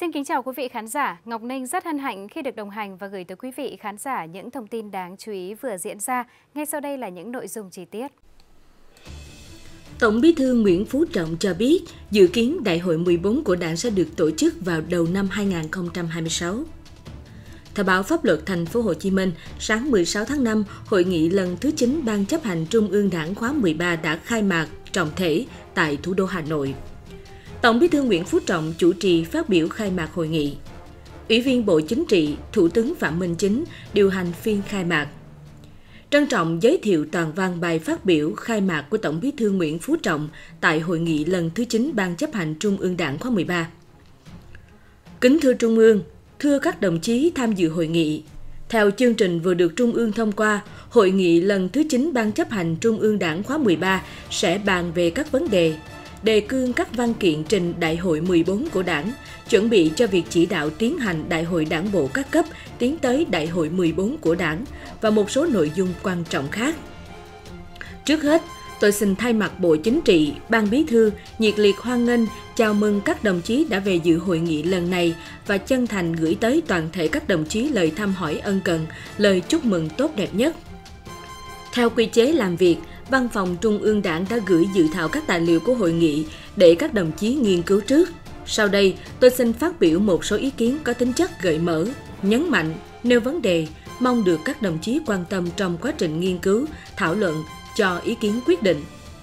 Xin kính chào quý vị khán giả. Ngọc Ninh rất hân hạnh khi được đồng hành và gửi tới quý vị khán giả những thông tin đáng chú ý vừa diễn ra. Ngay sau đây là những nội dung chi tiết. Tổng Bí thư Nguyễn Phú Trọng cho biết, dự kiến Đại hội 14 của Đảng sẽ được tổ chức vào đầu năm 2026. Theo báo Pháp luật Thành phố Hồ Chí Minh, sáng 16 tháng 5, hội nghị lần thứ 9 Ban chấp hành Trung ương Đảng khóa 13 đã khai mạc trọng thể tại thủ đô Hà Nội. Tổng Bí thư Nguyễn Phú Trọng chủ trì phát biểu khai mạc hội nghị. Ủy viên Bộ Chính trị, Thủ tướng Phạm Minh Chính điều hành phiên khai mạc. Trân trọng giới thiệu toàn văn bài phát biểu khai mạc của Tổng Bí thư Nguyễn Phú Trọng tại hội nghị lần thứ 9 Ban chấp hành Trung ương Đảng khóa 13. Kính thưa Trung ương, thưa các đồng chí tham dự hội nghị, theo chương trình vừa được Trung ương thông qua, hội nghị lần thứ 9 Ban chấp hành Trung ương Đảng khóa 13 sẽ bàn về các vấn đề cương các văn kiện trình Đại hội 14 của Đảng, chuẩn bị cho việc chỉ đạo tiến hành Đại hội Đảng bộ các cấp tiến tới Đại hội 14 của Đảng và một số nội dung quan trọng khác. Trước hết, tôi xin thay mặt Bộ Chính trị, Ban Bí thư nhiệt liệt hoan nghênh, chào mừng các đồng chí đã về dự hội nghị lần này và chân thành gửi tới toàn thể các đồng chí lời thăm hỏi ân cần, lời chúc mừng tốt đẹp nhất. Theo quy chế làm việc, Văn phòng Trung ương Đảng đã gửi dự thảo các tài liệu của hội nghị để các đồng chí nghiên cứu trước. Sau đây, tôi xin phát biểu một số ý kiến có tính chất gợi mở, nhấn mạnh, nêu vấn đề, mong được các đồng chí quan tâm trong quá trình nghiên cứu, thảo luận, cho ý kiến quyết định.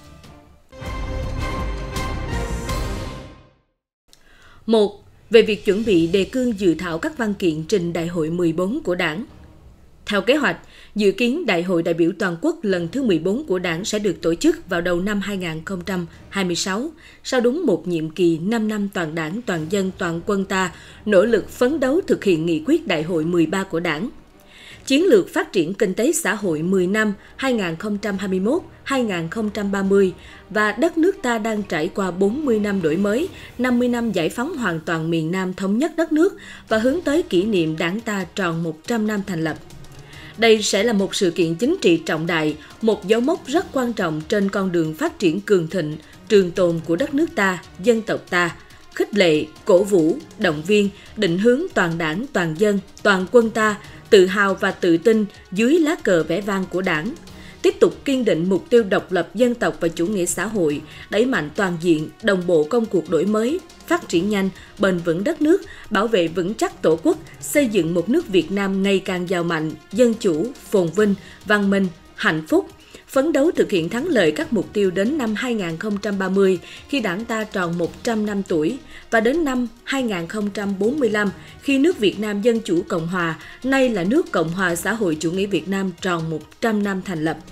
1. Về việc chuẩn bị đề cương dự thảo các văn kiện trình Đại hội 14 của Đảng. Theo kế hoạch, dự kiến Đại hội đại biểu toàn quốc lần thứ 14 của Đảng sẽ được tổ chức vào đầu năm 2026, sau đúng một nhiệm kỳ 5 năm toàn Đảng, toàn dân, toàn quân ta nỗ lực phấn đấu thực hiện nghị quyết Đại hội 13 của Đảng. Chiến lược phát triển kinh tế xã hội 10 năm 2021-2030 và đất nước ta đang trải qua 40 năm đổi mới, 50 năm giải phóng hoàn toàn miền Nam thống nhất đất nước và hướng tới kỷ niệm Đảng ta tròn 100 năm thành lập. Đây sẽ là một sự kiện chính trị trọng đại, một dấu mốc rất quan trọng trên con đường phát triển cường thịnh, trường tồn của đất nước ta, dân tộc ta, khích lệ, cổ vũ, động viên, định hướng toàn Đảng, toàn dân, toàn quân ta, tự hào và tự tin dưới lá cờ vẻ vang của Đảng. Tiếp tục kiên định mục tiêu độc lập dân tộc và chủ nghĩa xã hội, đẩy mạnh toàn diện, đồng bộ công cuộc đổi mới, phát triển nhanh, bền vững đất nước, bảo vệ vững chắc Tổ quốc, xây dựng một nước Việt Nam ngày càng giàu mạnh, dân chủ, phồn vinh, văn minh, hạnh phúc, phấn đấu thực hiện thắng lợi các mục tiêu đến năm 2030 khi Đảng ta tròn 100 năm tuổi và đến năm 2045 khi nước Việt Nam Dân Chủ Cộng Hòa, nay là nước Cộng hòa Xã hội Chủ nghĩa Việt Nam tròn 100 năm thành lập.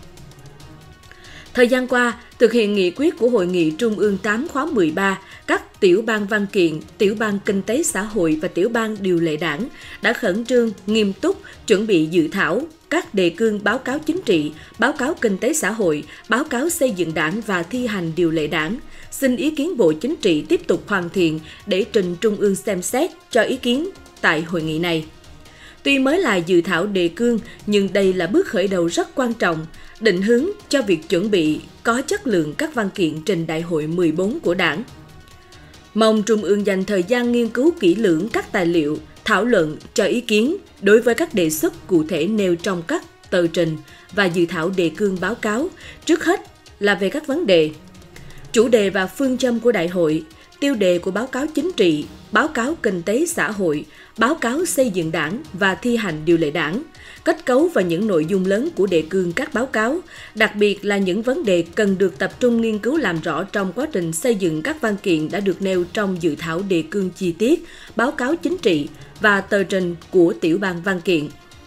Thời gian qua, thực hiện nghị quyết của Hội nghị Trung ương 8 khóa 13, các tiểu ban văn kiện, tiểu ban kinh tế xã hội và tiểu ban điều lệ Đảng đã khẩn trương, nghiêm túc chuẩn bị dự thảo các đề cương báo cáo chính trị, báo cáo kinh tế xã hội, báo cáo xây dựng Đảng và thi hành điều lệ Đảng. Xin ý kiến Bộ Chính trị tiếp tục hoàn thiện để trình Trung ương xem xét cho ý kiến tại hội nghị này. Tuy mới là dự thảo đề cương, nhưng đây là bước khởi đầu rất quan trọng, định hướng cho việc chuẩn bị có chất lượng các văn kiện trình Đại hội 14 của Đảng. Mong Trung ương dành thời gian nghiên cứu kỹ lưỡng các tài liệu, thảo luận, cho ý kiến đối với các đề xuất cụ thể nêu trong các tờ trình và dự thảo đề cương báo cáo, trước hết là về các vấn đề, chủ đề và phương châm của đại hội, tiêu đề của báo cáo chính trị, báo cáo kinh tế xã hội, báo cáo xây dựng Đảng và thi hành điều lệ Đảng, kết cấu và những nội dung lớn của đề cương các báo cáo, đặc biệt là những vấn đề cần được tập trung nghiên cứu làm rõ trong quá trình xây dựng các văn kiện đã được nêu trong dự thảo đề cương chi tiết, báo cáo chính trị và tờ trình của tiểu ban văn kiện.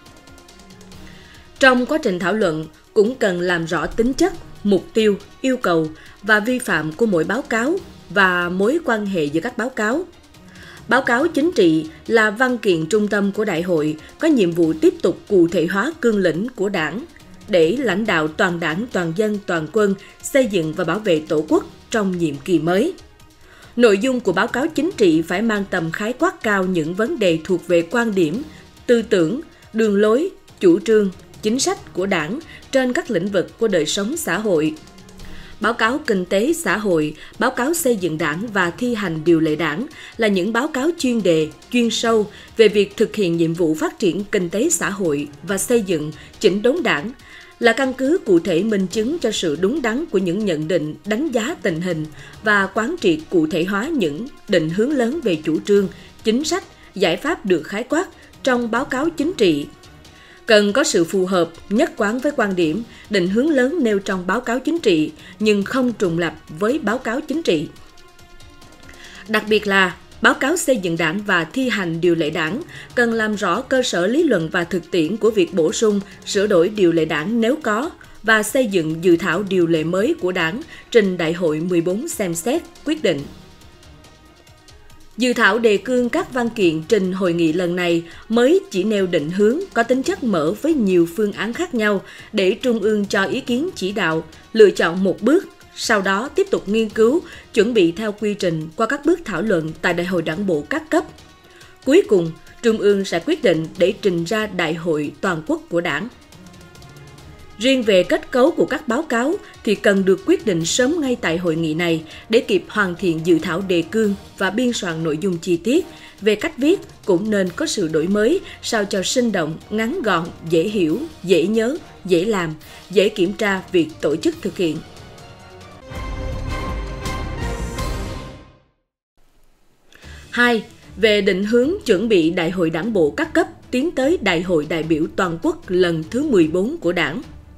Trong quá trình thảo luận, cũng cần làm rõ tính chất, mục tiêu, yêu cầu và vi phạm của mỗi báo cáo và mối quan hệ giữa các báo cáo. Báo cáo chính trị là văn kiện trung tâm của đại hội, có nhiệm vụ tiếp tục cụ thể hóa cương lĩnh của Đảng để lãnh đạo toàn Đảng, toàn dân, toàn quân xây dựng và bảo vệ Tổ quốc trong nhiệm kỳ mới. Nội dung của báo cáo chính trị phải mang tầm khái quát cao những vấn đề thuộc về quan điểm, tư tưởng, đường lối, chủ trương, chính sách của Đảng trên các lĩnh vực của đời sống xã hội. báo cáo kinh tế xã hội, báo cáo xây dựng đảng và thi hành điều lệ đảng là những báo cáo chuyên đề, chuyên sâu về việc thực hiện nhiệm vụ phát triển kinh tế xã hội và xây dựng chỉnh đốn đảng, là căn cứ cụ thể minh chứng cho sự đúng đắn của những nhận định, đánh giá tình hình và quán triệt cụ thể hóa những định hướng lớn về chủ trương, chính sách, giải pháp được khái quát trong báo cáo chính trị. Cần có sự phù hợp, nhất quán với quan điểm, định hướng lớn nêu trong báo cáo chính trị, nhưng không trùng lặp với báo cáo chính trị. Đặc biệt là, báo cáo xây dựng đảng và thi hành điều lệ đảng cần làm rõ cơ sở lý luận và thực tiễn của việc bổ sung, sửa đổi điều lệ đảng nếu có, và xây dựng dự thảo điều lệ mới của đảng trình Đại hội 14 xem xét, quyết định. Dự thảo đề cương các văn kiện trình hội nghị lần này mới chỉ nêu định hướng có tính chất mở với nhiều phương án khác nhau để Trung ương cho ý kiến chỉ đạo, lựa chọn một bước, sau đó tiếp tục nghiên cứu, chuẩn bị theo quy trình qua các bước thảo luận tại Đại hội Đảng bộ các cấp. Cuối cùng, Trung ương sẽ quyết định để trình ra Đại hội toàn quốc của Đảng. Riêng về kết cấu của các báo cáo thì cần được quyết định sớm ngay tại hội nghị này để kịp hoàn thiện dự thảo đề cương và biên soạn nội dung chi tiết. Về cách viết cũng nên có sự đổi mới sao cho sinh động, ngắn gọn, dễ hiểu, dễ nhớ, dễ làm, dễ kiểm tra việc tổ chức thực hiện. 2. Về định hướng chuẩn bị Đại hội Đảng bộ các cấp tiến tới Đại hội đại biểu toàn quốc lần thứ 14 của Đảng.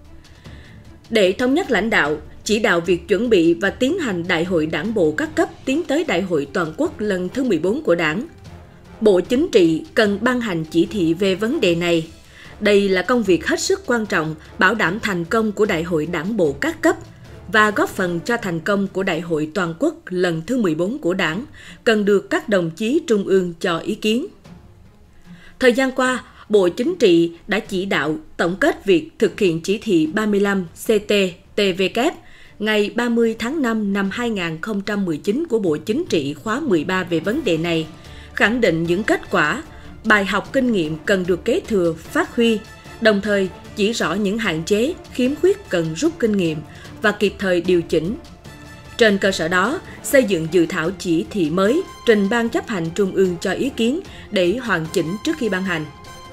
Để thống nhất lãnh đạo, chỉ đạo việc chuẩn bị và tiến hành Đại hội Đảng bộ các cấp tiến tới Đại hội toàn quốc lần thứ 14 của Đảng, Bộ Chính trị cần ban hành chỉ thị về vấn đề này. Đây là công việc hết sức quan trọng, bảo đảm thành công của Đại hội Đảng bộ các cấp và góp phần cho thành công của Đại hội toàn quốc lần thứ 14 của Đảng, cần được các đồng chí Trung ương cho ý kiến. Thời gian qua, Bộ Chính trị đã chỉ đạo tổng kết việc thực hiện chỉ thị 35 CT-TVK ngày 30 tháng 5 năm 2019 của Bộ Chính trị khóa 13 về vấn đề này, khẳng định những kết quả, bài học kinh nghiệm cần được kế thừa, phát huy, đồng thời chỉ rõ những hạn chế, khiếm khuyết cần rút kinh nghiệm và kịp thời điều chỉnh. Trên cơ sở đó, xây dựng dự thảo chỉ thị mới, trình Ban chấp hành Trung ương cho ý kiến để hoàn chỉnh trước khi ban hành.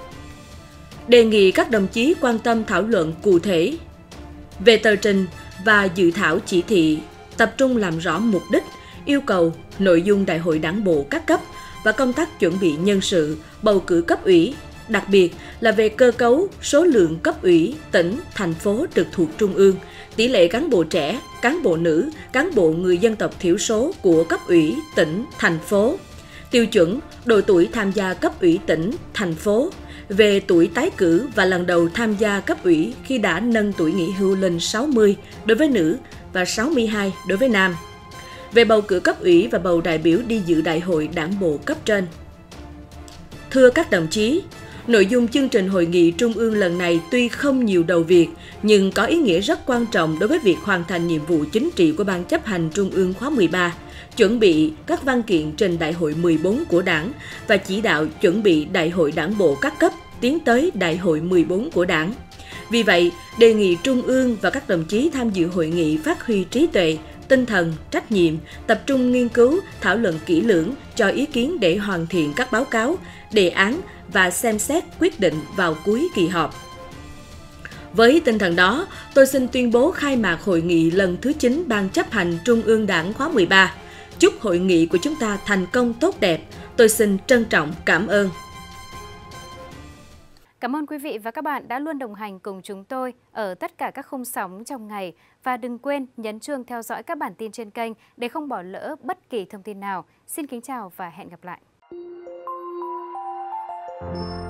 Đề nghị các đồng chí quan tâm thảo luận cụ thể về tờ trình và dự thảo chỉ thị, tập trung làm rõ mục đích, yêu cầu, nội dung Đại hội Đảng bộ các cấp và công tác chuẩn bị nhân sự, bầu cử cấp ủy, đặc biệt là về cơ cấu, số lượng cấp ủy, tỉnh, thành phố trực thuộc Trung ương, tỷ lệ cán bộ trẻ, cán bộ nữ, cán bộ người dân tộc thiểu số của cấp ủy, tỉnh, thành phố, tiêu chuẩn, độ tuổi tham gia cấp ủy tỉnh, thành phố, về tuổi tái cử và lần đầu tham gia cấp ủy khi đã nâng tuổi nghỉ hưu lên 60 đối với nữ và 62 đối với nam, về bầu cử cấp ủy và bầu đại biểu đi dự Đại hội Đảng bộ cấp trên. Thưa các đồng chí, nội dung chương trình hội nghị Trung ương lần này tuy không nhiều đầu việc, nhưng có ý nghĩa rất quan trọng đối với việc hoàn thành nhiệm vụ chính trị của Ban chấp hành Trung ương khóa 13, chuẩn bị các văn kiện trình Đại hội 14 của Đảng và chỉ đạo chuẩn bị Đại hội Đảng bộ các cấp tiến tới Đại hội 14 của Đảng. Vì vậy, đề nghị Trung ương và các đồng chí tham dự hội nghị phát huy trí tuệ, tinh thần, trách nhiệm, tập trung nghiên cứu, thảo luận kỹ lưỡng, cho ý kiến để hoàn thiện các báo cáo, đề án và xem xét quyết định vào cuối kỳ họp. Với tinh thần đó, tôi xin tuyên bố khai mạc hội nghị lần thứ 9 Ban chấp hành Trung ương Đảng khóa 13. Chúc hội nghị của chúng ta thành công tốt đẹp. Tôi xin trân trọng cảm ơn. Cảm ơn quý vị và các bạn đã luôn đồng hành cùng chúng tôi ở tất cả các khung sóng trong ngày. Và đừng quên nhấn chuông theo dõi các bản tin trên kênh để không bỏ lỡ bất kỳ thông tin nào. Xin kính chào và hẹn gặp lại.